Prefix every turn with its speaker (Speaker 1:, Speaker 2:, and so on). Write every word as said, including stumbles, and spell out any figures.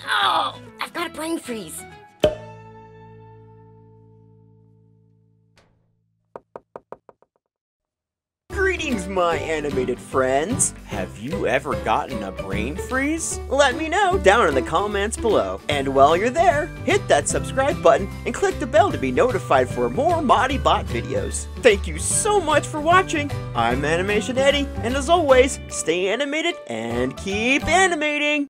Speaker 1: Oh, I've got a brain freeze.
Speaker 2: Greetings, my animated friends! Have you ever gotten a brain freeze? Let me know down in the comments below. And while you're there, hit that subscribe button and click the bell to be notified for more ModiBot videos. Thank you so much for watching. I'm Animation Eddie, and as always, stay animated and keep animating!